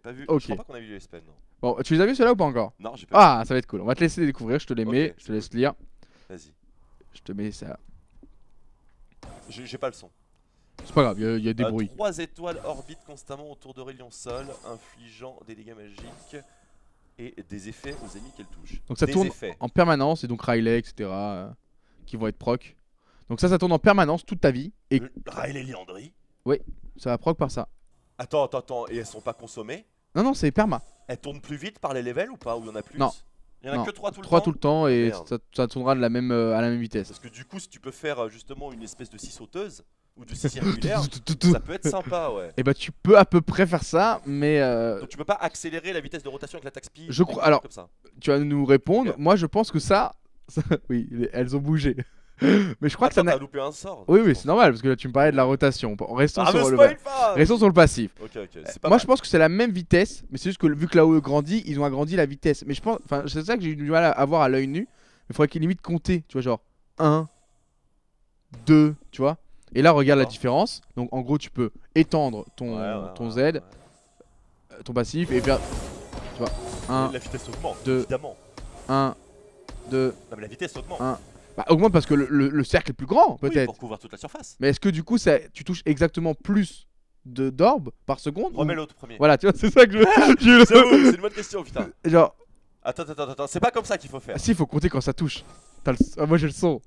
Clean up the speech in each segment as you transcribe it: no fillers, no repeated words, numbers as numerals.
pas vu. Ok. Je crois pas qu'on a vu les spells, non. Bon, tu les as vus ceux-là ou pas encore? Non, j'ai pas Ah, ça va être cool. On va te laisser les découvrir. Je te les mets. Ok, Je te laisse lire. vu. Vas-y. Je te mets ça. J'ai pas le son. C'est pas grave, il y a des bruits. 3 étoiles orbitent constamment autour d'Aurélien Sol, infligeant des dégâts magiques et des effets aux ennemis qu'elle touche. Donc ça Des tourne effets. en permanence. Et donc Riley, etc. Qui vont être proc. Donc ça tourne en permanence toute ta vie. Et Riley Liandry. ça va proc par ça. Attends. Et elles sont pas consommées? Non, c'est perma. Elles tournent plus vite par les levels ou pas? Ou il y en a plus? Non. Il y en a Non. que 3 tout le 3 temps? tout le temps et Merde. ça tournera de la même, à la même vitesse. Parce que du coup, si tu peux faire justement une espèce de scie sauteuse ou de scie circulaire, ça peut être sympa, ouais. Et bah tu peux à peu près faire ça, mais Donc tu peux pas accélérer la vitesse de rotation avec l'attaque speed? Je crois- alors, comme ça. tu vas nous répondre. Ok. Moi je pense que ça oui, elles ont bougé. Mais je crois que ça Attends, n'a... t'as loupé un sort. Oui, je oui, pense. c'est normal parce que là tu me parlais de la rotation. Restons, Ah, me sur, le... spoil pas! Restons sur le passif. Ok, c'est pas Moi mal. je pense que c'est la même vitesse, mais c'est juste que vu que l'AOE grandit, ils ont agrandi la vitesse. Mais je pense, enfin c'est ça que j'ai eu du mal à voir à l'œil nu. Il faudrait qu'il limite compter, tu vois, genre 1, 2, tu vois. Et là regarde la D'accord. différence. Donc en gros tu peux étendre ton, ton Z, ton passif et faire, tu vois, 1, La vitesse augmente, deux, évidemment. 1, 2, Non, mais la vitesse augmente. un. Bah augmente parce que le cercle est plus grand Oui, peut-être. pour couvrir toute la surface. Mais est-ce que du coup tu touches exactement plus d'orbes par seconde ou- Remets l'autre premier. Voilà, tu vois, c'est ça que je... J'avoue, c'est une bonne question, putain. Genre, Attends, c'est pas comme ça qu'il faut faire. si, faut compter quand ça touche. Ah, moi j'ai le son.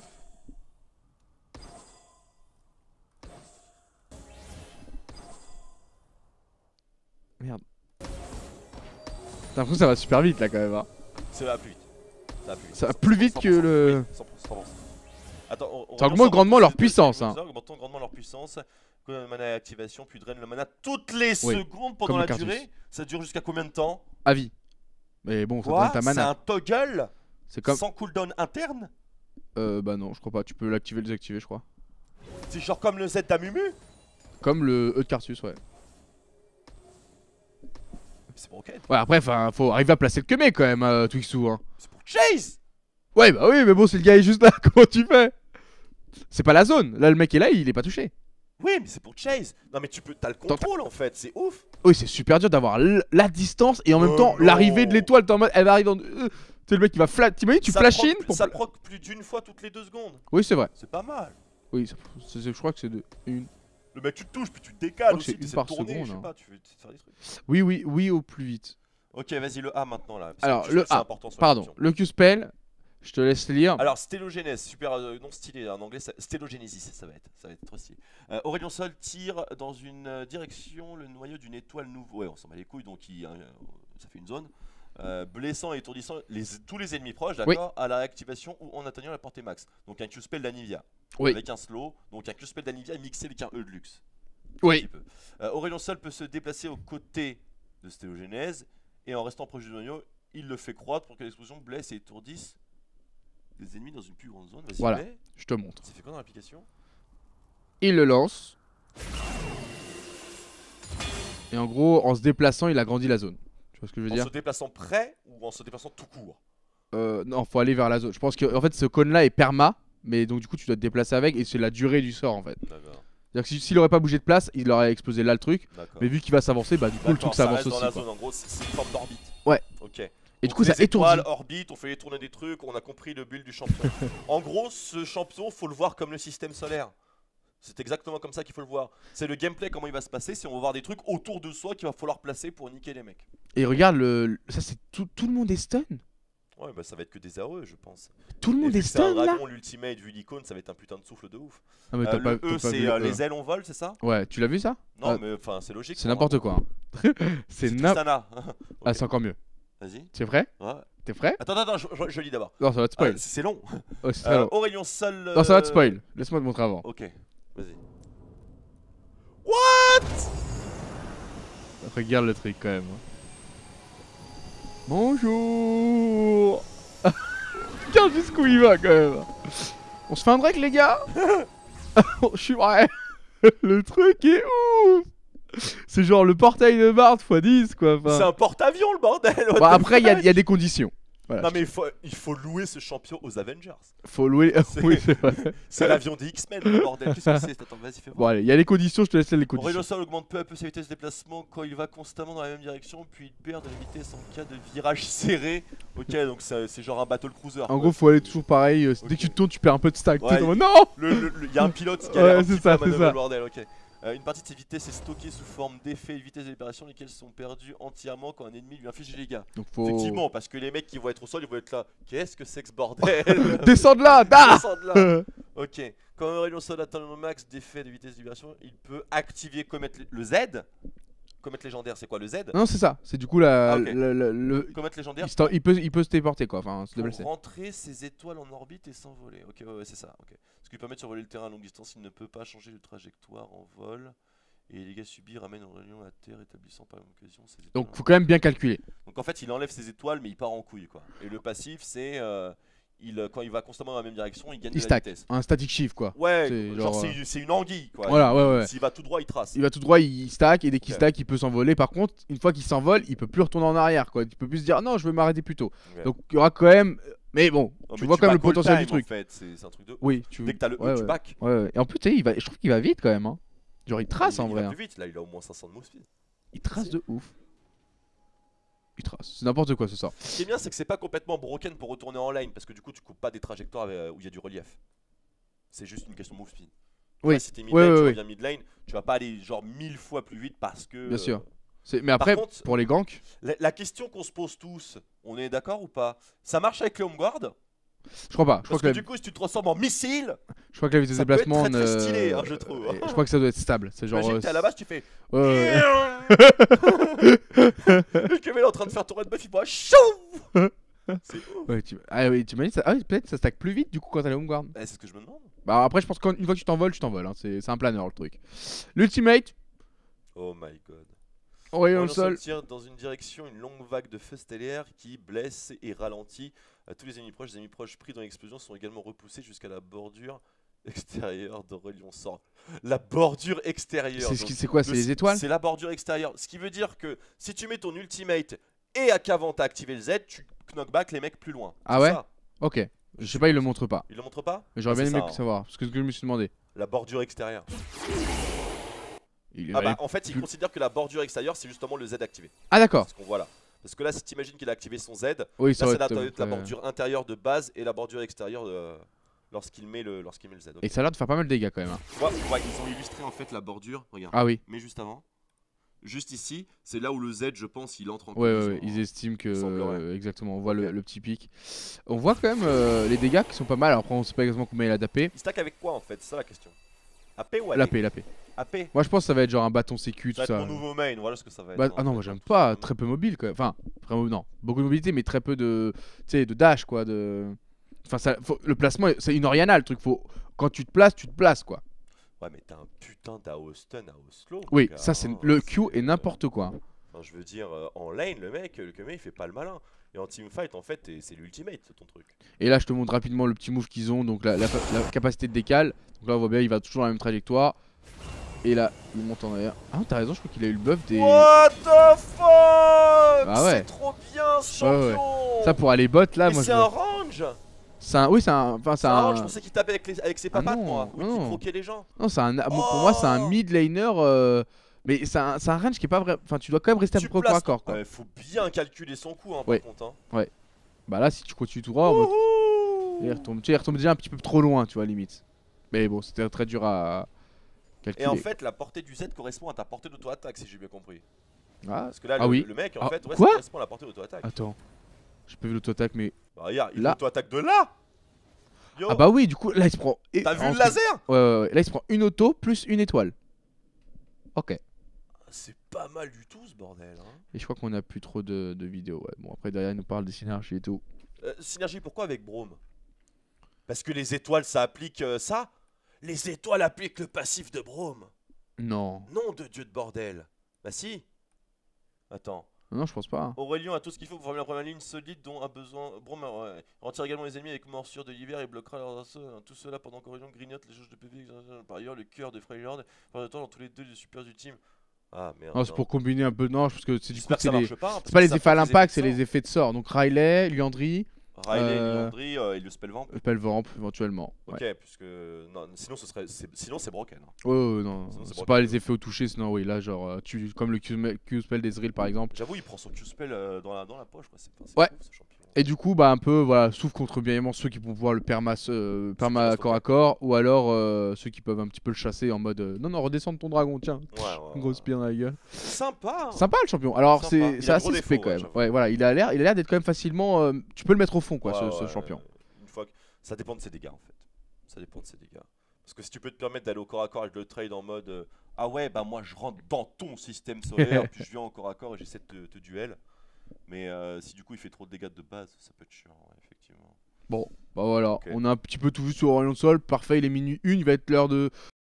Merde. T'as l'impression que ça va super vite là quand même. Hein. Ça va plus vite. Ça va plus vite que le... 100%. Attends, Ça augmente grandement leur puissance, hein. Augmentons grandement leur puissance. Quand le mana à activation, puis draine le mana toutes les Oui, secondes pendant comme la le Cartus. durée. Ça dure jusqu'à combien de temps? À vie. Mais bon, ça Quoi? donne ta C'est mana. un toggle C'est comme... sans cooldown interne? Bah non, je crois pas. Tu peux l'activer, le désactiver, je crois. C'est genre comme le Z d'Amumu? Comme le E de Cartus, ouais. C'est pour ok. Ouais, après, faut arriver à placer le Kemé quand même, Twixou. Hein. C'est pour Chase! Ouais, bah oui, mais bon, si le gars est juste là, comment tu fais? C'est pas la zone. Là, le mec est là, il est pas touché. Oui, mais c'est pour Chase. Non, mais t'as le contrôle en fait, c'est ouf. Oui, c'est super dur d'avoir la distance et en même temps non. l'arrivée de l'étoile. T'es en mode, elle va arriver dans. Tu sais, le mec, il va flash. T'imagines, tu Ça flash proc- in pour. Ça proc plus d'une fois toutes les 2 secondes. Oui, c'est vrai. C'est pas mal. Oui, je crois que c'est de une. Le mec, tu te touches, puis tu te décales Oh, aussi. c'est Tu une essaies par de tourner, seconde, je sais hein. pas, tu veux faire des trucs. Oui, au plus vite. Ok, vas-y, le A maintenant là. parce Alors, que je le trouve que c'est A, important sur la pardon. fonction. Le Q-Spell, je te laisse lire. Alors, Stélogénèse, super non stylé en anglais, Stélogénésis, ça va être trop stylé. Aurélien Sol tire dans une direction le noyau d'une étoile nouveau. Ouais, on s'en bat les couilles, donc ça fait une zone. Blessant et étourdissant tous les ennemis proches, d'accord, à la réactivation ou en atteignant la portée max. Donc un Q-Spell d'Anivia. Oui. Avec un slow, donc un Q-Spell d'Anivia mixé avec un E de luxe. Oui. Aurélien Sol peut se déplacer aux côtés de Stélogénèse et en restant proche du noyau, il le fait croître pour que l'explosion blesse et étourdisse des ennemis dans une plus grande zone. Vas-y, Voilà. mets. Je te montre. Ça fait quoi dans l'application? Il le lance. Et en gros, en se déplaçant, il agrandit la zone. Tu vois ce que je veux En dire? se déplaçant près ou en se déplaçant tout court? Non, faut aller vers la zone. Je pense que en fait, ce cône-là est perma. Mais donc, du coup, tu dois te déplacer avec. Et c'est la durée du sort en fait. D'accord. C'est-à-dire que s'il aurait pas bougé de place, il aurait explosé là le truc. D'accord. Mais vu qu'il va s'avancer, bah du coup, le truc ça s'avance reste dans aussi. la Quoi. zone, en gros, c'est une forme d'orbite. Ouais. Ok. Et du Donc coup, ça les étoiles, étourdit. orbite, on fait tourner des trucs, on a compris le build du champion. En gros, ce champion, faut le voir comme le système solaire. C'est exactement comme ça qu'il faut le voir. C'est le gameplay, comment il va se passer, c'est on va voir des trucs autour de soi qu'il va falloir placer pour niquer les mecs. Et regarde, ça c'est tout le monde est stun. Ouais, bah ça va être que des AOE, je pense. Tout le Et monde vu est que c'est un stun là. dragon, l'ultimate, vu l'icône, ça va être un putain de souffle de ouf. Ah, mais t'as Le pas, E, t'as pas c'est vu le E. les ailes on vole, c'est ça? Ouais, tu l'as vu ça? Non, Ah, mais enfin, c'est logique. c'est n'importe quoi. Hein. c'est Tristana. Ah, c'est encore mieux. Vas-y. Tu es prêt? Ouais. T'es prêt? Attends, je lis d'abord. Non, ça va te spoil. C'est long. Oh, c'est très long. Aurélien Sol. Non, ça va te spoil. Laisse-moi te montrer avant. Ok, vas-y. Après, regarde le truc quand même. Bonjour. Regarde jusqu'où il va quand même. On se fait un break les gars. Je suis vrai. Le truc est ouf. C'est genre le portail de Bard x 10 quoi. Enfin... C'est un porte-avions le bordel. Bon, après il y a des conditions. Voilà, Non mais il faut louer ce champion aux Avengers. faut louer. C'est- Oui, c'est vrai. C'est l'avion des X-Men, le bordel. Qu'est-ce que c'est? Attends, vas-y, fais Bon, voir. allez, il y a les conditions, je te laisse les conditions. Aurélien Sol augmente peu à peu sa vitesse de déplacement quand il va constamment dans la même direction, puis il perd de la vitesse en cas de virage serré. Ok, donc c'est genre un battle cruiser. En quoi. gros, faut aller toujours pareil. Dès que Ok. tu te tournes, tu perds un peu de stack. Ouais, T'es en mode, non! Il y a un pilote qui Ouais, a un c'est petit ça, peu à c'est manœuvrer ça. le bordel, ok. Une partie de ses vitesses est stockée sous forme d'effets et de vitesse de libération, lesquels sont perdus entièrement quand un ennemi lui inflige des dégâts. Donc faut. Effectivement, parce que les mecs qui vont être au sol, ils vont être là. Qu'est-ce que c'est que ce bordel? Descends de là! Da! Descends de là. Ok. Quand Aurélien Sol atteint le max d'effets de vitesse de libération, il peut activer comète le Z. Comète légendaire, c'est quoi le Z? Non, c'est ça. C'est du coup la. Ah, ok. le. Comète légendaire. Il peut se téléporter quoi. Enfin, se Pour déplacer. rentrer ses étoiles en orbite et s'envoler. Ok, ouais, c'est ça. Ok. Ce qui lui permet de survoler le terrain à longue distance, il ne peut pas changer de trajectoire en vol. Et les dégâts subis ramènent Aurélien à terre, établissant par occasion ses étoiles. Donc faut quand même bien calculer. Donc en fait, il enlève ses étoiles, mais il part en couille quoi. Et le passif, c'est quand il va constamment dans la même direction, il gagne Il de la stack. vitesse. Un static shift quoi. Ouais, C'est genre genre, c'est une anguille quoi. Voilà, ouais. S'il va tout droit, il trace. Il va tout droit, il stack et dès qu'il Ok. stack, il peut s'envoler. Par contre, une fois qu'il s'envole, il peut plus retourner en arrière quoi. Il peut plus se dire non, je veux m'arrêter plus tôt. Ok. Donc il y aura quand même. Mais bon, Non, tu mais vois quand même le back all potentiel du time, truc. En fait, c'est un truc de. Oui, tu. Dès que t'as le ouais, E, tu ouais. back. Ouais. Et en plus, tu sais, je trouve qu'il va vite quand même. Hein. Genre il trace en il vrai. va Hein. plus vite, là, il a au moins 500 de move speed. Il trace de ouf. Il trace. C'est n'importe quoi ce sort. Ce qui est bien, c'est que c'est pas complètement broken pour retourner en line, parce que du coup, tu coupes pas des trajectoires où il y a du relief. C'est juste une question de move speed. Tu Oui. vois, si t'es mid Ouais, lane, ouais, tu ouais. reviens mid lane, tu vas pas aller genre 1000 fois plus vite parce que. Bien sûr. Mais après, contre, pour les ganks, La question qu'on se pose tous, on est d'accord ou pas? Ça marche avec les home guard? je crois pas. Je crois Parce que, que du coup, si tu te transformes en missile, je crois que la vitesse de ça peut être déplacement. très, très stylé, hein, je trouve. Je crois que ça doit être stable. C'est genre. imagine t'es à la base, tu fais. Ouais. Le Kevin est en train de faire ton red buff, il voit chou. C'est ouf. Ouais, ah oui, tu imagines ça. Ah oui, peut-être ça stack plus vite du coup quand t'as les home guard. C'est ce que je me demande. Bah après, je pense qu'une fois que tu t'envoles, tu t'envoles. Hein. C'est un planeur le truc. L'ultimate, Oh my god. Aurélien On le sol. tire dans une direction une longue vague de feu stellaire qui blesse et ralentit à tous les ennemis proches. Les ennemis proches pris dans l'explosion sont également repoussés jusqu'à la bordure extérieure d'Aurélien Sol. La bordure extérieure. donc, C'est quoi? C'est les étoiles? C'est la bordure extérieure. Ce qui veut dire que si tu mets ton ultimate et à qu'avant t'as activé le Z, tu knockback les mecs plus loin. Ah C'est ouais? ça. Ok. Je sais pas, il le montre pas. Il le montre pas? Mais j'aurais Ah, bien c'est aimé ça, hein. savoir. Parce que ce que je me suis demandé. La bordure extérieure. Il Ah allait- bah en fait il considère que la bordure extérieure c'est justement le Z activé. Ah d'accord. Parce qu'on voit là. Parce que là si t'imagines qu'il a activé son Z, Oui, là ça c'est aurait la, été- la bordure intérieure de base et la bordure extérieure lorsqu'il met le Z. ok. Et ça a l'air de faire pas mal de dégâts quand même. Hein. Ouais, ils ont illustré en fait la bordure, regarde. Ah oui. Mais juste avant, juste ici, c'est là où le Z je pense il entre en Ouais, collision. ils estiment que. semblerait. Exactement, on voit Ok. le petit pic. On voit quand même les dégâts qui sont pas mal. Après, on sait pas exactement combien il a d'AP. Il stack avec quoi en fait? C'est ça la question. AP ou AP? L'AP. AP. Moi, je pense que ça va être genre un bâton sécu, Ça tout va être ça. mon nouveau main, voilà ce que ça va être. Bah, en ah non, fait, moi j'aime tout pas. simplement. Très peu mobile quand même. Enfin, vraiment, non. Beaucoup de mobilité, mais très peu de. Tu sais, de dash quoi. Enfin, le placement, c'est une Oriana le truc. Quand tu te places quoi. Ouais, mais t'as un putain d'AO stun à Oslo. Oui, gars, ça c'est. hein, Le Q est n'importe quoi. Hein. Enfin, je veux dire, en lane, le mec il fait pas le malin. Et en teamfight, en fait, c'est l'ultimate, c'est ton truc. Et là, je te montre rapidement le petit move qu'ils ont. Donc, la capacité de décale. Donc là, on voit bien, il va toujours dans la même trajectoire. Et là, il monte en arrière. Ah, t'as raison, je crois qu'il a eu le buff des. What the fuck? Ah ouais. C'est trop bien ce Ouais, ouais. champion. Ça, pour aller bot là, Mais moi c'est je. un range. Oui, c'est un. Enfin, c'est C'est un un. range, je pensais qu'il tapait avec ses papates, non, moi. Ou qu'il non. croquait les gens. Non, c'est un. Pour moi, c'est un Oh. mid laner. Mais c'est un range qui est pas vrai. Enfin, tu dois quand même rester à peu Tu près au corps à places. corps quoi. Ouais, faut bien calculer son coup, hein, Ouais. par contre. Hein. Bah là, si tu continues tout droit, en mode. Wouhou. Il retombe, tu sais, il retombe déjà un petit peu trop loin, tu vois, limite. Mais bon, c'était très dur à calculer. Et en fait, la portée du Z correspond à ta portée d'auto-attaque, si j'ai bien compris. Ah, Parce que là, Ah oui. le mec, en Ah, fait, ouais, ça quoi correspond à la portée d'auto-attaque. attends. J'ai pas vu l'auto-attaque, mais. Bah, regarde, il Là. auto-attaque de là. Yo. Ah bah oui, du coup, là, il se prend. T'as vu en le fait- laser? Ouais. Là, il se prend une auto plus une étoile. Ok. C'est pas mal du tout ce bordel. Hein. Et je crois qu'on a plus trop de vidéos. Ouais. Bon, après, derrière, il nous parle des synergies et tout. Synergie, pourquoi avec Brome? Parce que les étoiles, ça applique ça? Les étoiles appliquent le passif de Brome. Non. Nom de dieu de bordel. Bah si. Attends. Non, je pense pas. Hein. Aurélien a tout ce qu'il faut pour former la première ligne solide dont a besoin. Brome retire également les ennemis avec morsure de l'hiver et bloquera leurs assauts. Tout cela pendant qu'Aurélien grignote les jauges de PV. Par ailleurs, le cœur de Freylord par le temps dans tous les deux des super ultimes. Ah merde. Non, c'est pour combiner un peu. Non, parce que c'est du coup, J'espère que ça c'est marche pas. Hein, parce c'est pas que les ça effets à fuck l'impact, c'est de les sort. effets de sort. Donc Riley, Liandry, Riley, euh, Lilandry, Elios Pelvamp. Pelvamp éventuellement. Ok, Ouais. puisque non, sinon c'est broken. Hein. Ouais, ouais, non, Sinon, c'est c'est broken pas de les ouf. effets au toucher, sinon oui, là, genre, comme le Q-spell d'Ezreal par exemple. J'avoue, il prend son Q-spell dans la poche, quoi. C'est Ouais. fou ce champion. Et du coup, bah, un peu, voilà, souffle contre bienveillement ceux qui vont pouvoir le Ceux qui perma restent au corps à cap. corps, ou alors ceux qui peuvent un petit peu le chasser en mode non, non, redescendre ton dragon, tiens, Ouais, ouais, une grosse ouais. pierre dans la gueule. Sympa. Hein. Sympa le champion. Alors, Sympa. Il c'est a de assez gros spé défauts, quand ouais, même. j'avoue. Ouais, voilà, il a l'air d'être quand même facilement. Tu peux le mettre au fond, quoi, Ouais, ce ouais, champion. Une fois que... Ça dépend de ses dégâts en fait. Ça dépend de ses dégâts. Parce que si tu peux te permettre d'aller au corps à corps avec le trade en mode ah ouais, bah moi je rentre dans ton système solaire, puis je viens au corps à corps et j'essaie de te duel. Mais si du coup il fait trop de dégâts de base, ça peut être chiant, ouais, effectivement. Bon, bah voilà, Ok. on a un petit peu tout vu sur Orion Sol. Parfait, il est minuit 1, il va être l'heure de